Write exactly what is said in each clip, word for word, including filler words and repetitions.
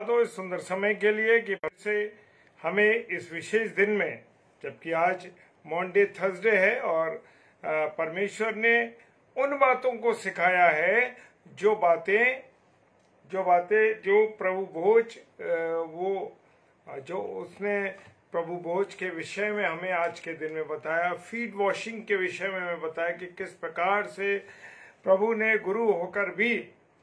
दो इस सुंदर समय के लिए कि से हमें इस विशेष दिन में, जबकि आज मॉन्डे थर्सडे है और परमेश्वर ने उन बातों को सिखाया है जो बातें जो बातें जो प्रभु भोज वो जो उसने प्रभु भोज के विषय में हमें आज के दिन में बताया, फीट वॉशिंग के विषय में हमें बताया कि किस प्रकार से प्रभु ने गुरु होकर भी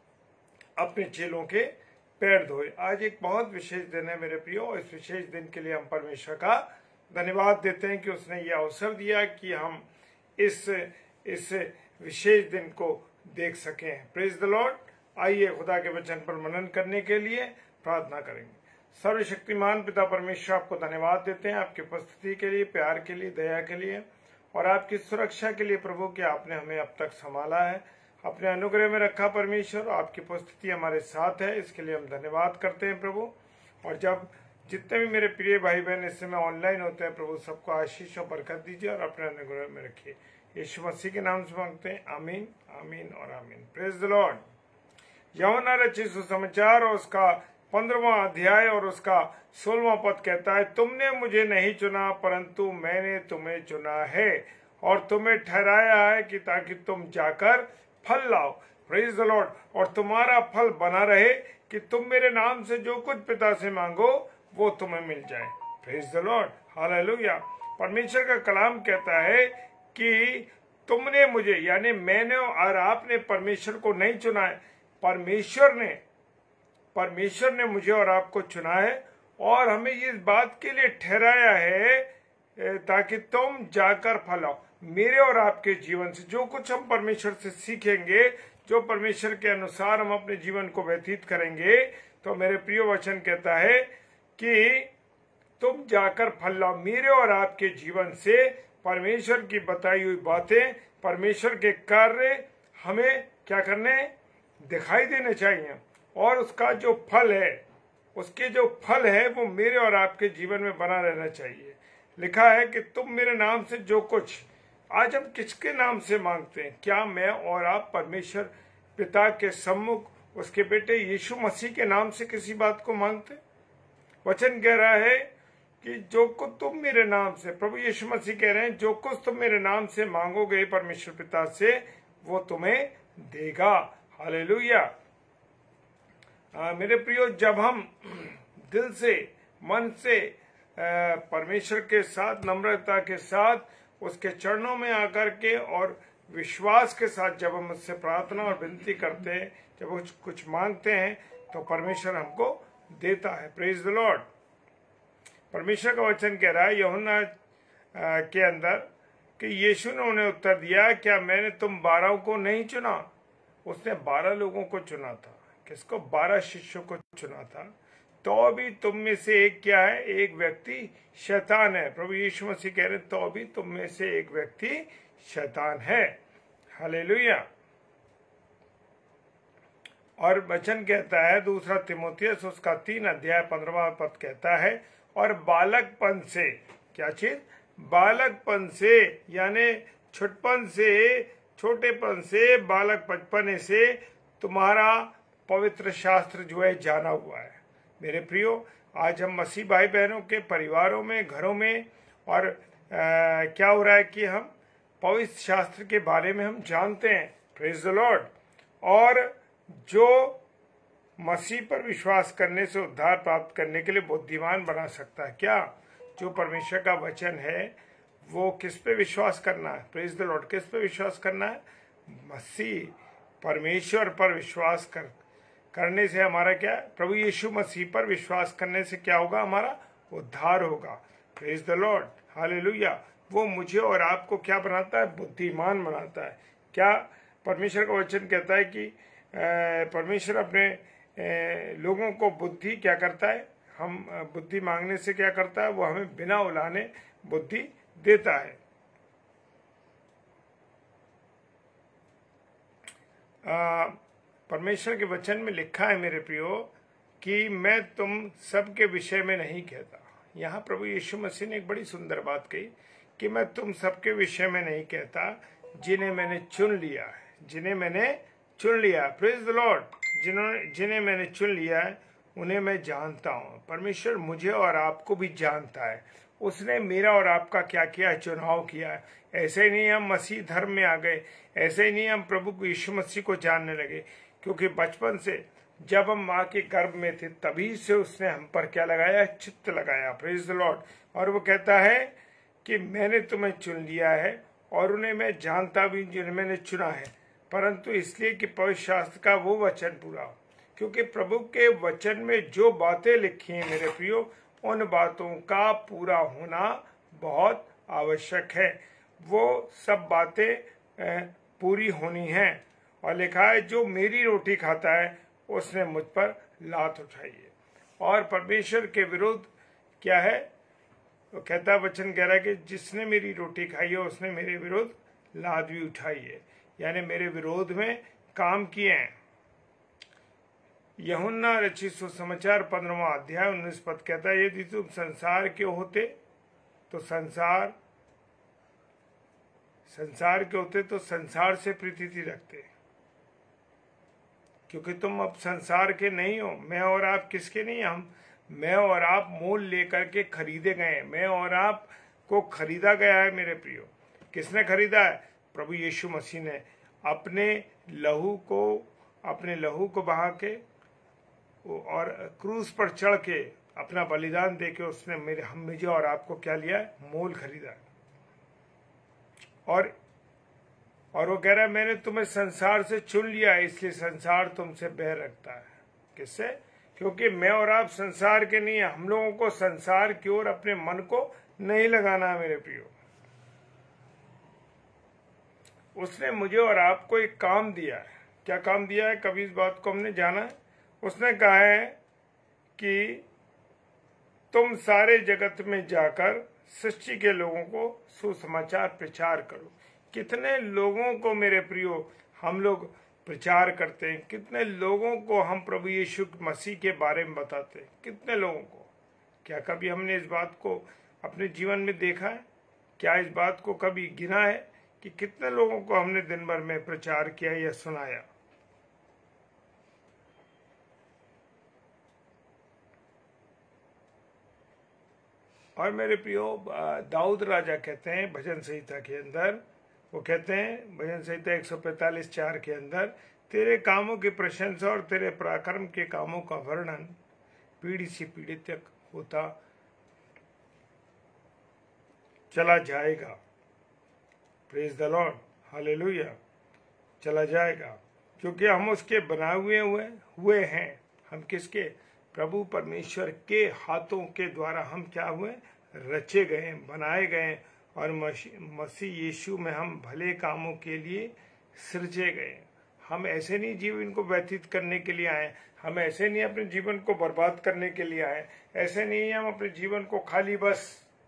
अपने चेलों के पैर धोए। आज एक बहुत विशेष दिन है मेरे प्रियो। इस विशेष दिन के लिए हम परमेश्वर का धन्यवाद देते हैं कि उसने ये अवसर दिया कि हम इस इस विशेष दिन को देख सकें। Praise the lord. आइए खुदा के वचन पर मनन करने के लिए प्रार्थना करेंगे। सर्वशक्तिमान पिता परमेश्वर, आपको धन्यवाद देते हैं आपकी उपस्थिति के लिए, प्यार के लिए, दया के लिए और आपकी सुरक्षा के लिए प्रभु कि आपने हमें अब तक संभाला है, अपने अनुग्रह में रखा। परमेश्वर, आपकी उपस्थिति हमारे साथ है, इसके लिए हम धन्यवाद करते हैं प्रभु। और जब जितने भी मेरे प्रिय भाई बहन इस समय ऑनलाइन होते हैं प्रभु, सबको आशीष और बरकत दीजिए और अपने अनुग्रह में रखिए। यीशु मसीह के नाम से मांगते हैं, आमीन, आमीन और आमीन। Praise the lord. यूहन्ना रचित सुसमाचार और उसका पंद्रहवां अध्याय और उसका सोलहवां पद कहता है, तुमने मुझे नहीं चुना परंतु मैंने तुम्हें चुना है और तुम्हें ठहराया है कि ताकि तुम जाकर फल लाओ। Praise the lord. और तुम्हारा फल बना रहे कि तुम मेरे नाम से जो कुछ पिता से मांगो वो तुम्हें मिल जाए। Praise the lord. हालेलुया। परमेश्वर का कलाम कहता है कि तुमने मुझे, यानी मैंने और आपने परमेश्वर को नहीं चुना है, परमेश्वर ने परमेश्वर ने मुझे और आपको चुना है और हमें इस बात के लिए ठहराया है ताकि तुम जाकर फल लाओ। मेरे और आपके जीवन से जो कुछ हम परमेश्वर से सीखेंगे, जो परमेश्वर के अनुसार हम अपने जीवन को व्यतीत करेंगे, तो मेरे प्रिय वचन कहता है कि तुम जाकर फल लाओ। मेरे और आपके जीवन से परमेश्वर की बताई हुई बातें, परमेश्वर के कार्य हमें क्या करने दिखाई देने चाहिए और उसका जो फल है, उसके जो फल है वो मेरे और आपके जीवन में बना रहना चाहिए। लिखा है कि तुम मेरे नाम से जो कुछ, आज हम किसके नाम से मांगते हैं? क्या मैं और आप परमेश्वर पिता के सम्मुख उसके बेटे यीशु मसीह के नाम से किसी बात को मांगते? वचन कह रहा है कि जो कुछ तुम मेरे नाम से, प्रभु यीशु मसीह कह रहे हैं, जो कुछ तुम मेरे नाम से मांगोगे परमेश्वर पिता से वो तुम्हें देगा। हालेलुया। मेरे प्रियो, जब हम दिल से, मन से परमेश्वर के साथ, नम्रता के साथ उसके चरणों में आकर के और विश्वास के साथ जब हम उससे प्रार्थना और विनती करते हैं, जब कुछ कुछ मांगते हैं, तो परमेश्वर हमको देता है। Praise the lord. परमेश्वर का वचन कह रहा है यूहन्ना के अंदर कि यीशु ने उन्हें उत्तर दिया, क्या मैंने तुम बारह को नहीं चुना? उसने बारह लोगों को चुना था। किसको? बारह शिष्यों को चुना था। तो भी तुम में से एक क्या है? एक व्यक्ति शैतान है। प्रभु यीशु मसीह कह रहे तो भी तुम में से एक व्यक्ति शैतान है। हालेलुया। और वचन कहता है दूसरा तिमोथियस उसका तीन अध्याय पंद्रहवां पद कहता है, और बालकपन से, क्या चीज? बालकपन से, यानी छुटपन से, छोटेपन से, बालक बचपने से तुम्हारा पवित्र शास्त्र जो है जाना हुआ है। मेरे प्रियो, आज हम मसीह भाई बहनों के परिवारों में, घरों में और आ, क्या हो रहा है कि हम पवित्र शास्त्र के बारे में हम जानते हैं। Praise the lord. और जो मसीह पर विश्वास करने से उद्धार प्राप्त करने के लिए बुद्धिमान बना सकता है। क्या? जो परमेश्वर का वचन है वो किस पे विश्वास करना है? Praise the lord. किस पे विश्वास करना है? मसीह, परमेश्वर पर विश्वास कर करने से हमारा क्या? प्रभु यीशु मसीह पर विश्वास करने से क्या होगा? हमारा उद्धार होगा। Praise the lord. हालेलुया। वो मुझे और आपको क्या बनाता है? बुद्धिमान बनाता है। क्या? परमेश्वर का वचन कहता है कि परमेश्वर अपने लोगों को बुद्धि क्या करता है? हम बुद्धि मांगने से क्या करता है? वो हमें बिना उलाने बुद्धि देता है। आ, परमेश्वर के वचन में लिखा है मेरे प्रियो कि मैं तुम सब के विषय में नहीं कहता। यहाँ प्रभु यीशु मसीह ने एक बड़ी सुंदर बात कही कि मैं तुम सब के विषय में नहीं कहता, जिन्हें मैंने चुन लिया है, जिन्हें मैंने चुन लिया। Praise the lord. जिन्होंने जिन्हें मैंने चुन लिया है उन्हें मैं जानता हूँ। परमेश्वर मुझे और आपको भी जानता है। उसने मेरा और आपका क्या किया, चुनाव किया है। ऐसे ही नहीं हम मसीह धर्म में आ गए, ऐसे ही नहीं हम प्रभु यीशु मसीह को जानने लगे, क्योंकि बचपन से जब हम माँ के गर्भ में थे तभी से उसने हम पर क्या लगाया, चित्त लगाया। Praise the lord. और वो कहता है कि मैंने तुम्हें चुन लिया है और उन्हें मैं जानता भी जिन्हें मैंने चुना है, परंतु इसलिए कि पवित्र शास्त्र का वो वचन पूरा हो। क्योंकि प्रभु के वचन में जो बातें लिखी हैं मेरे प्रियो, उन बातों का पूरा होना बहुत आवश्यक है। वो सब बातें पूरी होनी हैं। और लिखा है जो मेरी रोटी खाता है उसने मुझ पर लात उठाई है। और परमेश्वर के विरुद्ध क्या है, वो कहता वचन कह रहा है कि जिसने मेरी रोटी खाई है उसने मेरे विरुद्ध लात भी उठाई है, यानी मेरे विरोध में काम किए हैं। यूहन्ना रचित सुसमाचार पंद्रहवां अध्याय उन्नीस पद कहता है, यदि तुम संसार के होते तो संसार संसार के होते तो संसार से प्रीति रखते, क्योंकि तुम अब संसार के नहीं हो। मैं और आप किसके नहीं, हम मैं और आप मोल लेकर के खरीदे गए। मैं और आप को खरीदा गया है मेरे प्रियो। किसने खरीदा है? प्रभु यीशु मसीह ने अपने लहू को अपने लहू को बहा के और क्रूस पर चढ़ के अपना बलिदान दे के उसने मेरे हम मुझे और आपको क्या लिया है, मोल खरीदा। और और वो कह रहा है मैंने तुम्हें संसार से चुन लिया है, इसलिए संसार तुमसे बैर रखता है। किससे? क्योंकि मैं और आप संसार के नहीं है। हम लोगों को संसार की ओर अपने मन को नहीं लगाना है मेरे प्रियो। उसने मुझे और आपको एक काम दिया है। क्या काम दिया है? कभी इस बात को हमने जाना है। उसने कहा है कि तुम सारे जगत में जाकर सृष्टि के लोगों को सुसमाचार प्रचार करो। कितने लोगों को मेरे प्रियो हम लोग प्रचार करते हैं, कितने लोगों को हम प्रभु यीशु मसीह के बारे में बताते हैं, कितने लोगों को। क्या कभी हमने इस बात को अपने जीवन में देखा है? क्या इस बात को कभी गिना है कि कितने लोगों को हमने दिन भर में प्रचार किया या सुनाया? और मेरे प्रियो दाऊद राजा कहते हैं भजन संहिता के अंदर, वो कहते हैं भजन संहिता एक सौ पैंतालीस चार के अंदर, तेरे कामों की प्रशंसा और तेरे पराक्रम के कामों का वर्णन पीढ़ी से पीढ़ी तक होता चला जाएगा। प्रेज द लॉर्ड, हालेलुया। चला जाएगा, क्योंकि हम उसके बनाए हुए हुए हुए हैं। हम किसके? प्रभु परमेश्वर के हाथों के द्वारा हम क्या हुए? रचे गए, बनाए गए। और मसीह यीशु में हम भले कामों के लिए सृजे गए। हम ऐसे नहीं जीवन को व्यतीत करने के लिए आए, हम ऐसे नहीं अपने जीवन को बर्बाद करने के लिए आए, ऐसे नहीं हम अपने जीवन को खाली बस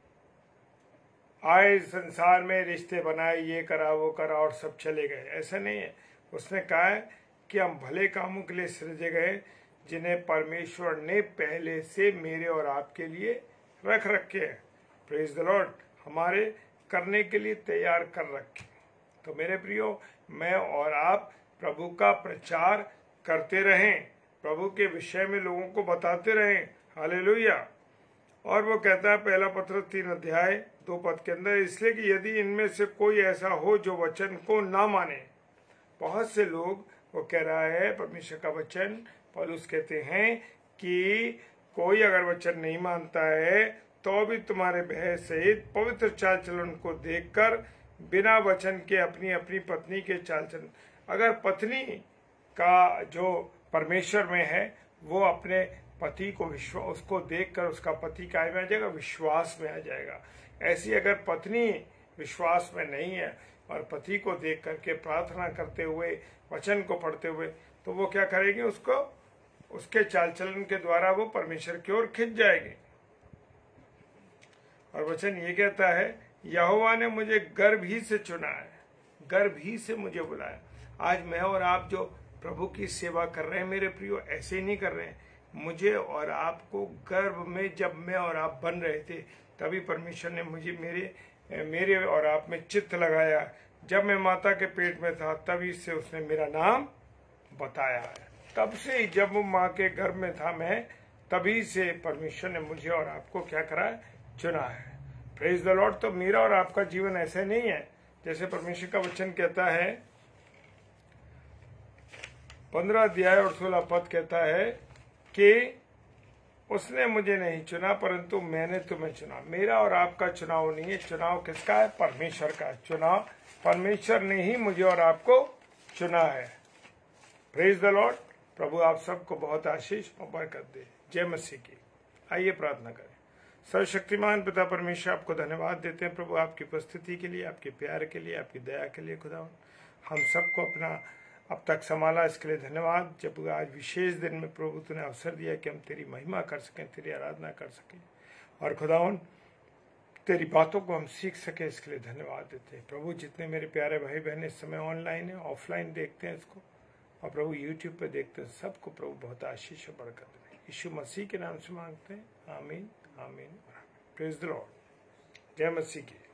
आए संसार में रिश्ते बनाए, ये करा वो करा और सब चले गए, ऐसा नहीं है। उसने कहा है कि हम भले कामों के लिए सृजे गए जिन्हें परमेश्वर ने पहले से मेरे और आपके लिए रख रखे हैं। प्रेज द लॉर्ड, हमारे करने के लिए तैयार कर रखे। तो मेरे प्रियो, मैं और आप प्रभु का प्रचार करते रहें, प्रभु के विषय में लोगों को बताते रहें। हालेलुया। और वो कहता है पहला पत्र तीन अध्याय दो पद के अंदर, इसलिए कि यदि इनमें से कोई ऐसा हो जो वचन को ना माने। बहुत से लोग, वो कह रहा है परमेश्वर का वचन, पौलुस कहते हैं कि कोई अगर वचन नहीं मानता है तो भी तुम्हारे भय सहित पवित्र चाल चलन को देखकर बिना वचन के अपनी अपनी पत्नी के चाल चलन, अगर पत्नी का जो परमेश्वर में है वो अपने पति को विश्वास उसको देखकर उसका पति काय में आ जाएगा, विश्वास में आ जाएगा। ऐसी अगर पत्नी विश्वास में नहीं है और पति को देख करके प्रार्थना करते हुए वचन को पढ़ते हुए, तो वो क्या करेगी? उसको उसके चाल चलन के द्वारा वो परमेश्वर की ओर खिंच जाएगी। और वचन ये कहता है, यहोवा ने मुझे गर्भ ही से चुना है, गर्भ ही से मुझे बुलाया। आज मैं और आप जो प्रभु की सेवा कर रहे हैं मेरे प्रियो, ऐसे ही नहीं कर रहे हैं। मुझे और आपको गर्भ में जब मैं और आप बन रहे थे तभी परमेश्वर ने मुझे मेरे मेरे और आप में चित्त लगाया। जब मैं माता के पेट में था तभी से उसने मेरा नाम बताया है। तब से ही जब वो माँ के गर्भ में था मैं तभी से परमेश्वर ने मुझे और आपको क्या करा है, चुना है। Praise the lord. तो मेरा और आपका जीवन ऐसे नहीं है, जैसे परमेश्वर का वचन कहता है, पंद्रह अध्याय और सोलह पद कहता है कि उसने मुझे नहीं चुना परंतु मैंने तुम्हें चुना। मेरा और आपका चुनाव नहीं है, चुनाव किसका है, परमेश्वर का। चुनाव परमेश्वर ने ही मुझे और आपको चुना है। Praise the Lord. प्रभु आप सबको बहुत आशीष और बरकत दे। जय मसीह की। आइए प्रार्थना करें। सर्वशक्तिमान पिता परमेश्वर, आपको धन्यवाद देते हैं प्रभु, आपकी उपस्थिति के लिए, आपके प्यार के लिए, आपकी दया के लिए। खुदा हम सबको अपना अब तक संभाला, इसके लिए धन्यवाद। जब आज विशेष दिन में प्रभु तूने अवसर दिया कि हम तेरी महिमा कर सकें, तेरी आराधना कर सकें, और खुदावन तेरी बातों को हम सीख सके, इसके लिए धन्यवाद देते हैं प्रभु। जितने मेरे प्यारे भाई बहन इस समय ऑनलाइन है, ऑफलाइन देखते हैं इसको, और प्रभु यूट्यूब पे देखते हैं, सबको प्रभु बहुत आशीष और बरकत दें। यीशु मसीह के नाम से मांगते हैं, आमीन आमीन। Praise the lord. जय मसीह की।